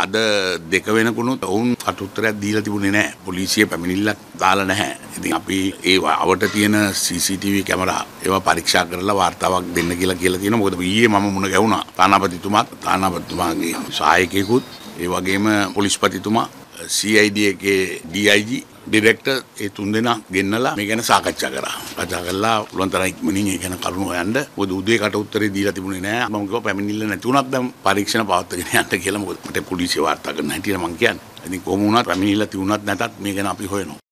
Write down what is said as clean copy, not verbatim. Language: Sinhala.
අද දෙක වෙනකුණුත් ඔවුන් කටුත්තරයක් දීලා තිබුණේ නැහැ. පොලිසිය පැමිණිල්ලක් දාලා නැහැ. ඉතින් අපි ඒ අවට තියෙන CCTV කැමරා ඒවා පරීක්ෂා කරලා වාර්තාවක් දෙන්න කියලා තියෙනවා. මොකද ඊයේ මම මුණ ගැහුණා තානාපතිතුමාගේ සහායකයෙකුත් ඒ වගේම පොලිස්පතිතුමා CID එකේ DIG ඩිරෙක්ටර් ඒ තුන්දෙනා ගෙන්නලා මේ ගැන සාකච්ඡා කරා. කතා කරලා පුළුවන් තරම් ඉක්මනින් ඒ ගැන කරුණු හොයන්න. මොකද උදේ කට උත්තරේ දීලා තිබුණේ නැහැ. මම කිව්වා පැමිණිල්ල නැති වුණත් දැන් පරීක්ෂණ පවත්වාගෙන යන්න කියලා. මොකද මට පොලිසිය වාර්තා කරන්න හැටියට මම කියන්නේ. ඉතින් කොහොම වුණත් පැමිණිල්ල තිබුණත් නැතත් මේ ගැන අපි හොයනවා.